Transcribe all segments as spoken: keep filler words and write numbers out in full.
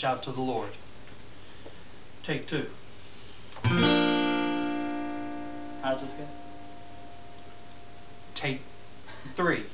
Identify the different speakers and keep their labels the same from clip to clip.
Speaker 1: shout to the Lord. Take two.
Speaker 2: How's this go?
Speaker 1: Take three.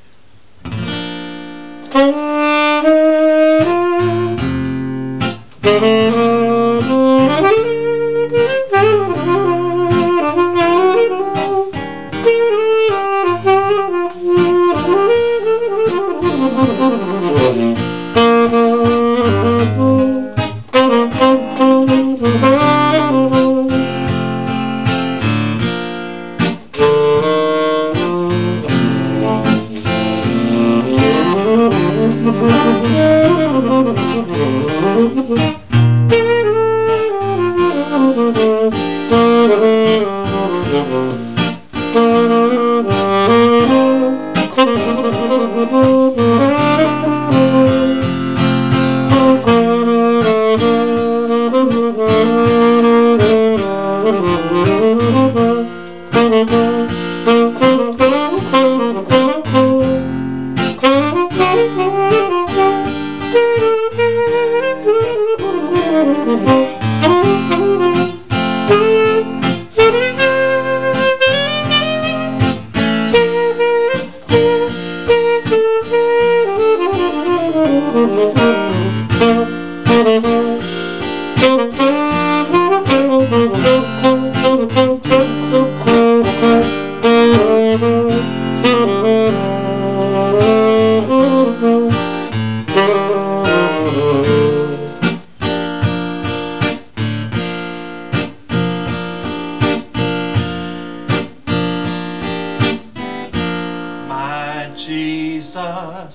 Speaker 1: Jesus,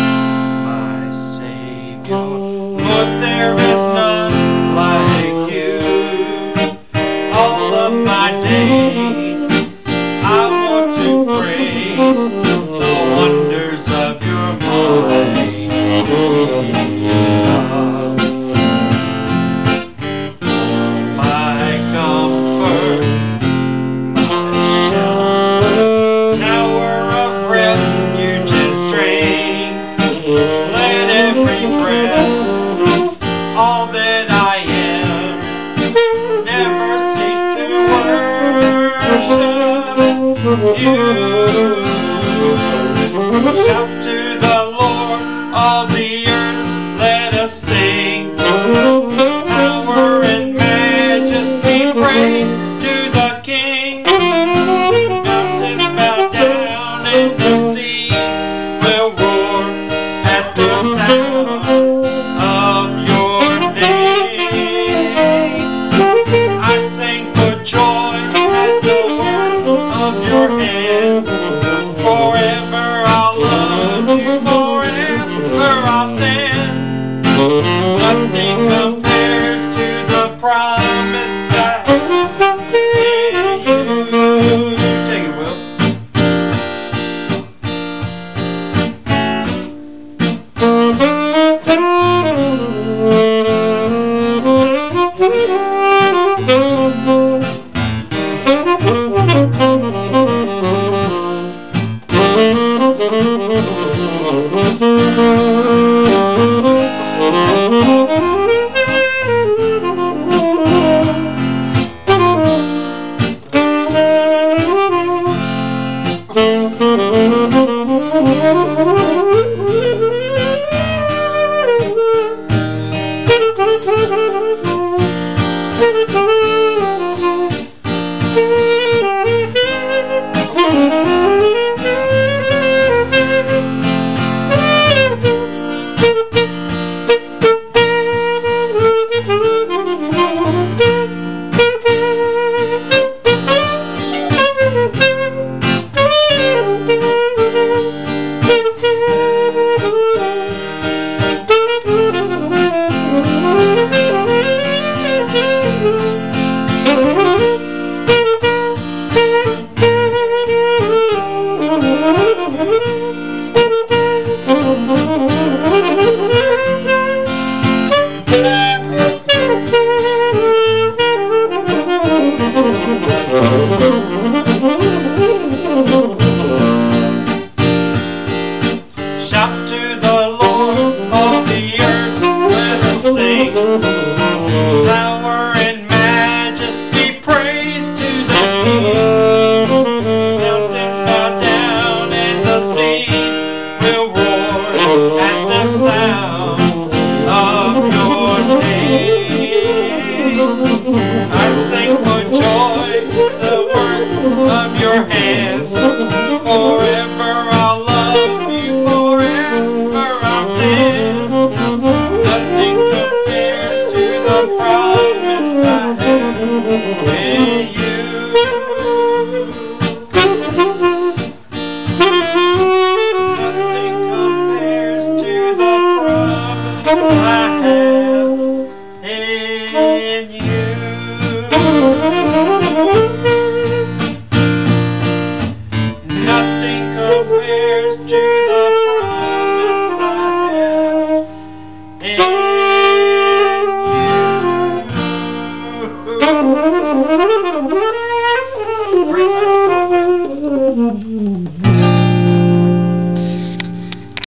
Speaker 1: my Savior, Lord, there is none like you. All of my days I want to praise the wonders of your mighty love. My comfort, my shelter, tower of refuge and strength, let every breath, all that I am, never cease to worship you. Shout to the Lord, all the earth, let us sing. Power and majesty, praise to the King. Mountains bow down and the sea will roar at the sound of your name. I sing for joy at the work of your hands. Forever I'll love you, forever I'll stand. Nothing compares to the promise I give you. Take it, Will.
Speaker 3: Thank you.